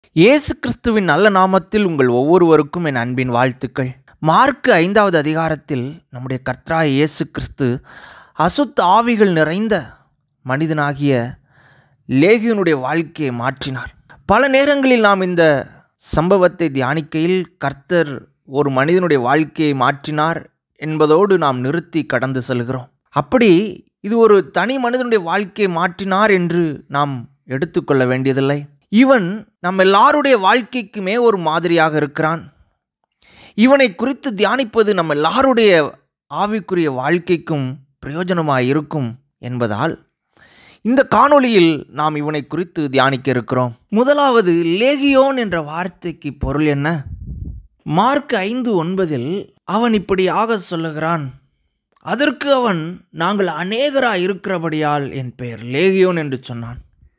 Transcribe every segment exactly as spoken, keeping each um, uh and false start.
இயேசு கிறிஸ்துவின் நல்ல நாமத்தில் உங்கள் ஒவ்வொருவருக்கும் என் அன்பின் வாழ்த்துக்கள். மார்க்கு ஐந்தாவது அதிகாரத்தில் நம்முடைய கர்த்தராகிய இயேசு கிறிஸ்து அசுத்த ஆவிகள் நிறைந்த மனிதனாகிய லேகியோனுடைய வாழ்க்கையை மாற்றினார். பல நேரங்களில் நாம் இந்த சம்பவத்தை தியானிக்கையில் கர்த்தர் ஒரு மனிதனுடைய வாழ்க்கையை மாற்றினார் என்பதோடு நாம் நிறுத்தி கடந்து செல்கிறோம். அப்படி இது ஒரு தனி மனிதனுடைய வாழ்க்கையை மாற்றினார் என்று நாம் எடுத்துக்கொள்ள வேண்டியதில்லை. இவன் நம்ம எல்லாருடைய வாழ்க்கைக்குமே ஒரு மாதிரியாக இருக்கிறான். இவனை குறித்து தியானிப்பது நம்ம எல்லாருடைய ஆவிக்குரிய வாழ்க்கைக்கும் பிரயோஜனமாக இருக்கும் என்பதால் இந்த காணொளியில் நாம் இவனை குறித்து தியானிக்க இருக்கிறோம். முதலாவது, லேகியோன் என்ற வார்த்தைக்கு பொருள் என்ன? மார்க் ஐந்து ஒன்பதில் அவன் இப்படியாக சொல்லுகிறான், அதற்கு அவன், நாங்கள் அநேகராய் இருக்கிறபடியால் என் பெயர் லேகியோன் என்று சொன்னான்.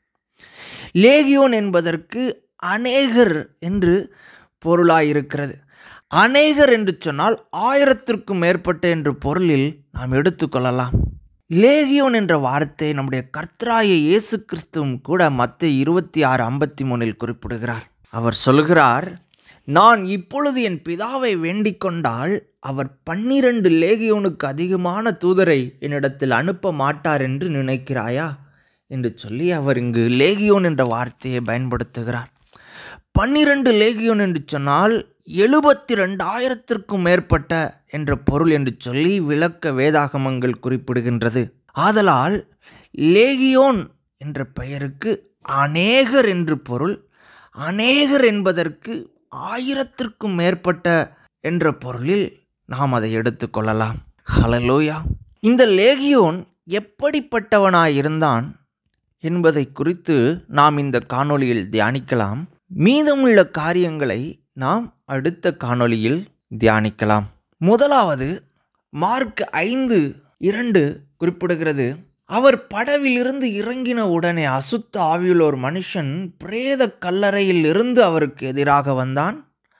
லேகியோன் என்பதற்கு அநேகர் என்று பொருளாயிருக்கிறது. அநேகர் என்று சொன்னால் ஆயிரத்திற்கும் மேற்பட்ட என்று பொருளில் நாம் எடுத்துக்கொள்ளலாம். லேகியோன் என்ற வார்த்தை நம்முடைய கர்த்தராகிய இயேசு கிறிஸ்துவும் கூட மத்தேயு இருபத்தி ஆறு ஐம்பத்தி மூணில் குறிப்பிடுகிறார். அவர் சொல்கிறார், நான் இப்பொழுது என் பிதாவை வேண்டிக் கொண்டால் அவர் பன்னிரண்டு லேகியோனுக்கு அதிகமான தூதரை என்னிடத்தில் அனுப்ப மாட்டார் என்று நினைக்கிறாயா என்று சொல்லி அவர் இங்கு லேகியோன் என்ற வார்த்தையை பயன்படுத்துகிறார். பன்னிரண்டு லேகியோன் என்று சொன்னால் எழுபத்தி ரெண்டாயிரத்திற்கும் மேற்பட்ட என்ற பொருள் என்று சொல்லி விளக்க வேதாகமங்கள் குறிப்பிடுகின்றது. ஆதலால் லேகியோன் என்ற பெயருக்கு அநேகர் என்று பொருள். அநேகர் என்பதற்கு ஆயிரத்திற்கும் மேற்பட்ட என்ற பொருளில் நாம் அதை எடுத்துக்கொள்ளலாம். ஹல்லேலூயா. இந்த லேகியோன் எப்படிப்பட்டவனாயிருந்தான் என்பதை குறித்து நாம் இந்த காணொளியில் தியானிக்கலாம். மீதமுள்ள காரியங்களை நாம் அடுத்த காணொளியில் தியானிக்கலாம். முதலாவது, மார்க் ஐந்து இரண்டு குறிப்பிடுகிறது, அவர் படவிலிருந்து இறங்கின உடனே அசுத்த ஆவியுள்ள ஒரு மனுஷன் பிரேத கல்லறையில் இருந்து அவருக்கு எதிராக வந்தான்.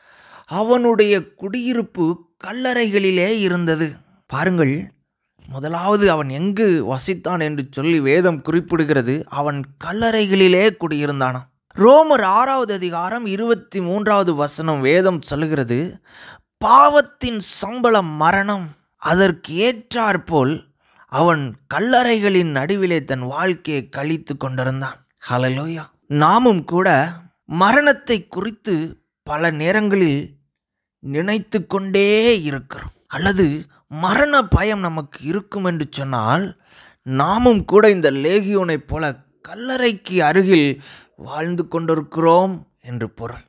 அவனுடைய குடியிருப்பு கல்லறைகளிலே இருந்தது. பாருங்கள், முதலாவது அவன் எங்கு வசித்தான் என்று சொல்லி வேதம் குறிப்பிடுகிறது. அவன் கல்லறைகளிலே குடியிருந்தானாம். ரோமர் ஆறாவது அதிகாரம் இருபத்தி மூன்றாவது வசனம் வேதம் சொல்கிறது, பாவத்தின் சம்பளம் மரணம், அதற்கு ஏற்றாற்போல் அவன் கல்லறைகளின் நடுவிலே தன் வாழ்க்கையை கழித்து கொண்டிருந்தான். ஹல்லேலூயா. நாமும் கூட மரணத்தை குறித்து பல நேரங்களில் நினைத்து கொண்டே இருக்கிறோம். அல்லது மரண பயம் நமக்கு இருக்கும் என்று சொன்னால் நாமும் கூட இந்த லேகியோனைப் போல கல்லறைக்கு அருகில் வாழ்ந்து கொண்டிருக்கிறோம் என்று பொருள்.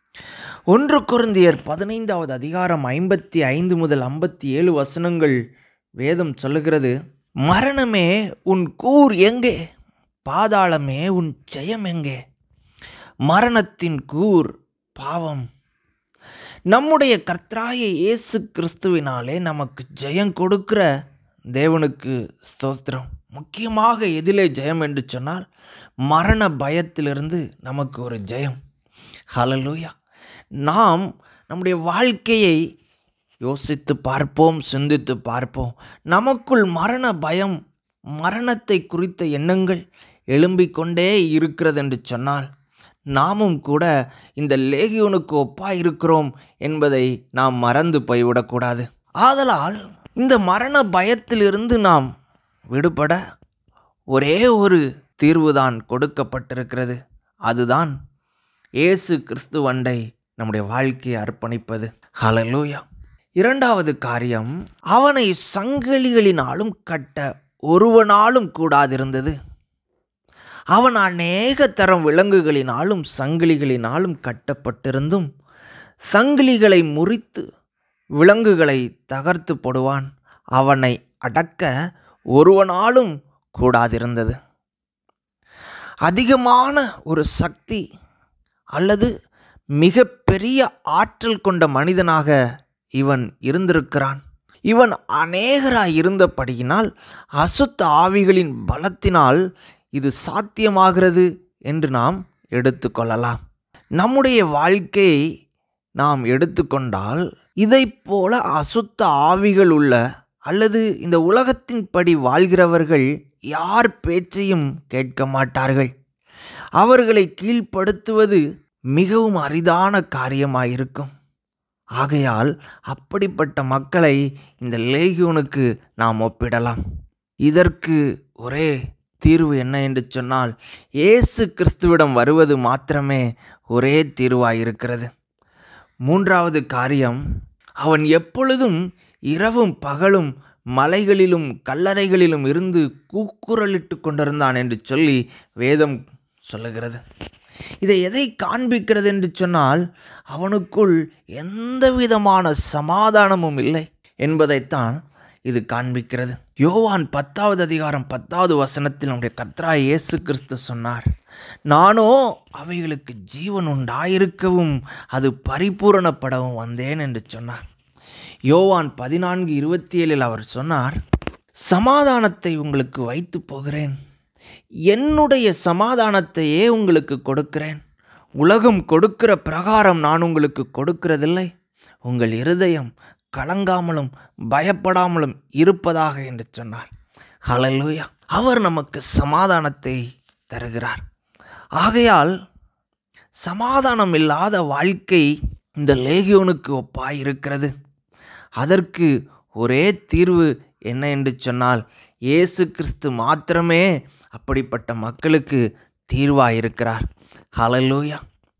ஒன்று கொரிந்தியர் பதினைந்தாவது அதிகாரம் ஐம்பத்தி ஐந்து முதல் ஐம்பத்தி ஏழு வசனங்கள் வேதம் சொல்லுகிறது, மரணமே உன் கூர் எங்கே? பாதாளமே உன் ஜெயம் எங்கே? மரணத்தின் கூர் பாவம். நம்முடைய கர்த்தராகிய இயேசு கிறிஸ்துவினாலே நமக்கு ஜெயம் கொடுக்கிற தேவனுக்கு ஸ்தோத்திரம். முக்கியமாக எதிலே ஜெயம் என்று சொன்னால் மரண பயத்திலிருந்து நமக்கு ஒரு ஜெயம். ஹல்லேலூயா. நாம் நம்முடைய வாழ்க்கையை யோசித்து பார்ப்போம், சிந்தித்து பார்ப்போம். நமக்குள் மரண பயம், மரணத்தை குறித்த எண்ணங்கள் எழும்பிக் கொண்டே இருக்கிறது என்று சொன்னால் நாமும் கூட இந்த லேகியோனுக்கு ஒப்பாய் இருக்கிறோம் என்பதை நாம் மறந்து போய்விடக்கூடாது. ஆதலால் இந்த மரண பயத்திலிருந்து நாம் விடுபட ஒரே ஒரு தீர்வுதான் கொடுக்கப்பட்டிருக்கிறது. அதுதான் இயேசு கிறிஸ்துவண்டை நம்முடைய வாழ்க்கையை அர்ப்பணிப்பது. ஹல்லேலூயா. இரண்டாவது காரியம், அவனை சங்கிலிகளினாலும் கட்ட ஒருவனாலும் கூடாதிருந்தது. அவன் அநேக தரம் விலங்குகளினாலும் சங்கிலிகளினாலும் கட்டப்பட்டிருந்தும் சங்கிலிகளை முறித்து விலங்குகளை தகர்த்து போடுவான். அவனை அடக்க ஒருவனாலும் கூடாதிருந்தது. அதிகமான ஒரு சக்தி அல்லது மிக பெரிய ஆற்றல் கொண்ட மனிதனாக இவன் இருந்திருக்கிறான். இவன் அநேகராய் இருந்தபடியினால் அசுத்த ஆவிகளின் பலத்தினால் இது சாத்தியமாகிறது என்று நாம் எடுத்துக்கொள்ளலாம். நம்முடைய வாழ்க்கையை நாம் எடுத்துக்கொண்டால் இதைப் போல அசுத்த ஆவிகள் உள்ள அல்லது இந்த உலகத்தின்படி வாழ்கிறவர்கள் யார் பேச்சையும் கேட்க மாட்டார்கள். அவர்களை கீழ்ப்படுத்துவது மிகவும் அரிதான காரியமாயிருக்கும். ஆகையால் அப்படிப்பட்ட மக்களை இந்த லேகியோனுக்கு நாம் ஒப்பிடலாம். இதற்கு ஒரே தீர்வு என்ன என்று சொன்னால், இயேசு கிறிஸ்துவிடம் வருவது மாத்திரமே ஒரே தீர்வாயிருக்கிறது. மூன்றாவது காரியம், அவன் எப்பொழுதும் இரவும் பகலும் மலைகளிலும் கல்லறைகளிலும் இருந்து கூக்குரலிட்டு கொண்டிருந்தான் என்று சொல்லி வேதம் சொல்லுகிறது. இதை எதை காண்பிக்கிறது என்று சொன்னால், அவனுக்குள் எந்த விதமான சமாதானமும் இல்லை என்பதைத்தான் இது காண்பிக்கிறது. யோவான் பத்தாவது அதிகாரம் பத்தாவது வசனத்தில் நம்முடைய கர்த்தராகிய இயேசு கிறிஸ்து சொன்னார், நானோ அவைகளுக்கு ஜீவன் உண்டாயிருக்கவும் அது பரிபூரணப்படவும் வந்தேன் என்று சொன்னார். யோவான் பதினான்கு இருபத்தி ஏழில் அவர் சொன்னார், சமாதானத்தை உங்களுக்கு வைத்து போகிறேன், என்னுடைய சமாதானத்தையே உங்களுக்கு கொடுக்கிறேன். உலகம் கொடுக்கிற பிரகாரம் நான் உங்களுக்கு கொடுக்கிறதில்லை. உங்கள் இருதயம் கலங்காமலும் பயப்படாமலும் இருப்பதாக என்று சொன்னார். ஹல்லேலூயா! அவர் நமக்கு சமாதானத்தை தருகிறார். ஆகையால் சமாதானம் இல்லாத வாழ்க்கை இந்த லேகியோனுக்கு ஒப்பாயிருக்கிறது. அதற்கு ஒரே தீர்வு என்ன என்று சொன்னால், இயேசு கிறிஸ்து மாத்திரமே அப்படிப்பட்ட மக்களுக்கு தீர்வாயிருக்கிறார். ஹல்லேலூயா!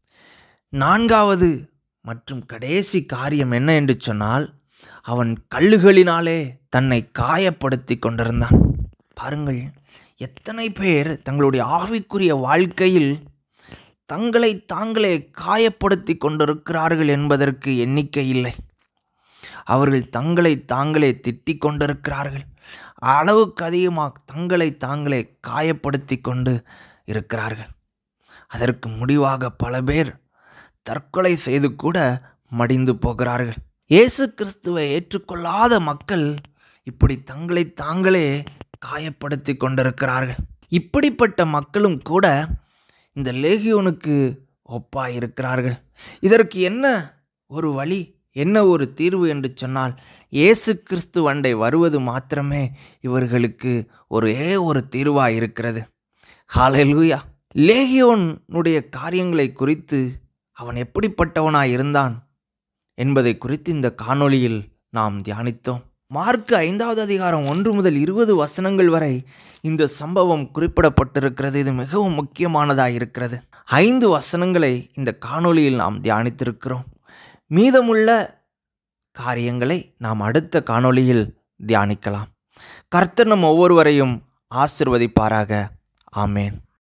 நான்காவது மற்றும் கடைசி காரியம் என்ன என்று சொன்னால், அவன் கல்லுகளினாலே தன்னை காயப்படுத்தி கொண்டிருந்தான். பாருங்கள், எத்தனை பேர் தங்களுடைய ஆவிக்குரிய வாழ்க்கையில் தங்களை தாங்களே காயப்படுத்தி கொண்டிருக்கிறார்கள் என்பதற்கு எண்ணிக்கை இல்லை. அவர்கள் தங்களை தாங்களே திட்டிக் கொண்டிருக்கிறார்கள். அளவுக்கு அதிகமாக தங்களை தாங்களே காயப்படுத்தி கொண்டு இருக்கிறார்கள். அதற்கு முடிவாக பல பேர் தற்கொலை செய்து கூட மடிந்து போகிறார்கள். இயேசு கிறிஸ்துவை ஏற்றுக்கொள்ளாத மக்கள் இப்படி தங்களை தாங்களே காயப்படுத்தி கொண்டிருக்கிறார்கள். இப்படிப்பட்ட மக்களும் கூட இந்த லேகியோனுக்கு ஒப்பாயிருக்கிறார்கள். இதற்கு என்ன ஒரு வழி, என்ன ஒரு தீர்வு என்று சொன்னால், இயேசு கிறிஸ்து அண்டை வருவது மாத்திரமே இவர்களுக்கு ஒரே ஒரு தீர்வாக இருக்கிறது. ஹல்லேலூயா! லேகியோனுடைய காரியங்களை குறித்து, அவன் எப்படிப்பட்டவனாய் இருந்தான் என்பதை குறித்து இந்த காணொளியில் நாம் தியானித்தோம். மார்க்கு ஐந்தாவது அதிகாரம் ஒன்று முதல் இருபது வசனங்கள் வரை இந்த சம்பவம் குறிப்பிடப்பட்டிருக்கிறது. இது மிகவும் முக்கியமானதாக இருக்கிறது. ஐந்து வசனங்களை இந்த காணொளியில் நாம் தியானித்திருக்கிறோம். மீதமுள்ள காரியங்களை நாம் அடுத்த காணொளியில் தியானிக்கலாம். கர்த்தர் நம் ஒவ்வொருவரையும் ஆசீர்வதிப்பாராக. ஆமேன்.